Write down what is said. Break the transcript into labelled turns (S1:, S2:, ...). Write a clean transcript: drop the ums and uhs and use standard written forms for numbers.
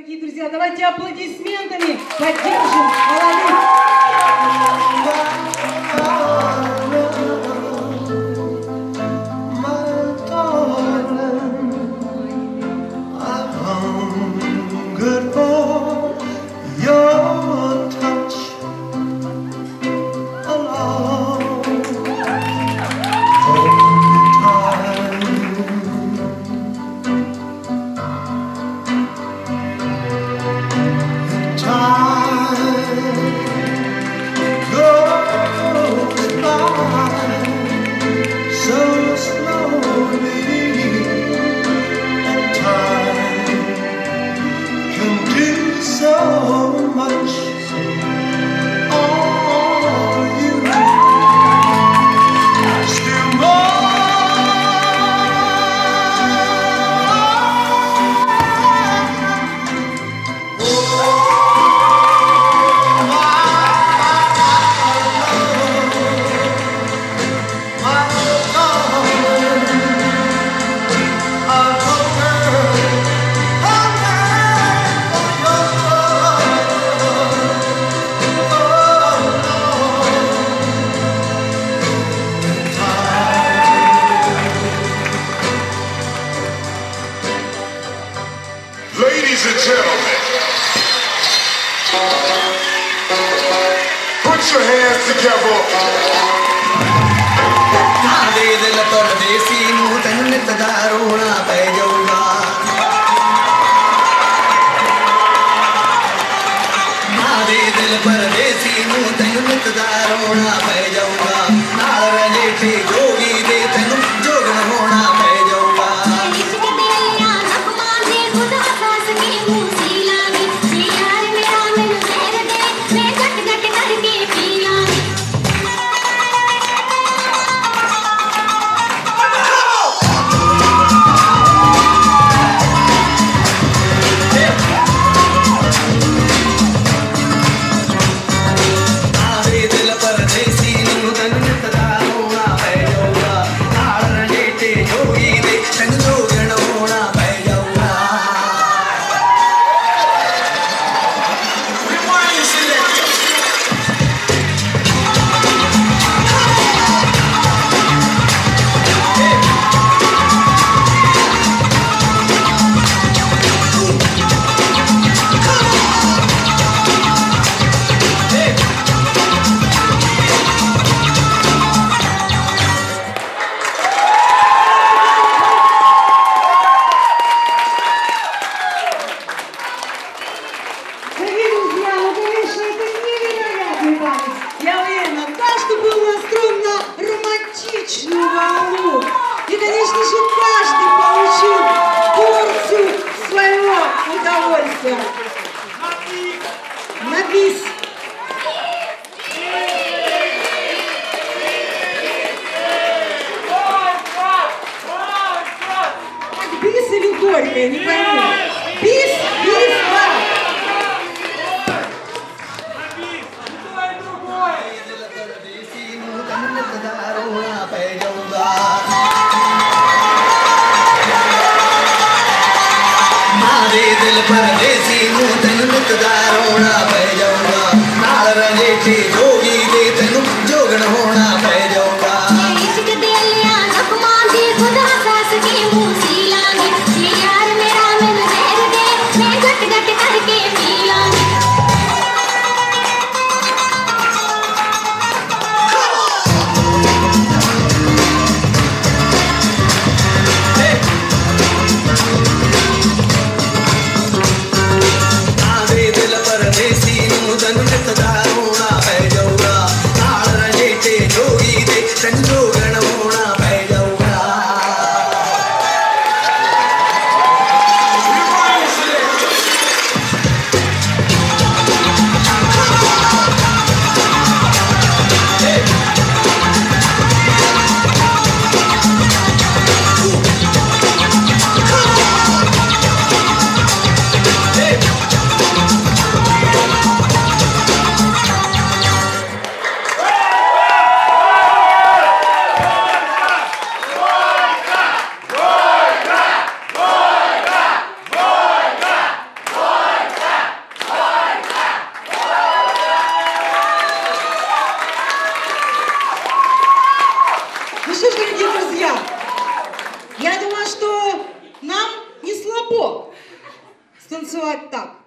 S1: Дорогие друзья, давайте аплодисментами поддержим молодых.
S2: Ladies and gentlemen, put your hands together.
S3: नादे दिल परदेसी नू तैनू नित दा रोना पै जाऊगा। नादे दिल परदेसी नू तैनू नित दा रोना पै जाऊगा। नाल रलेठे जोगी दे तैनू जोगण होना पै जाऊगा।
S1: Я уверена, каждый был настроен на романтичную волну. И, конечно же, каждый получил порцию своего удовольствия. На бис. Так, бис или горько, я не пойму. Бис, бис, да.
S3: नादे दिल परदेसी नू तैनू नित दा रोना पै जाऊगा। नाल रलेठे जोगी दे तैनू जोगण होना पै जाऊगा। नादे दिल परदेसी नू तैनू नित दा रोना पै जाऊगा।
S1: танцевать так.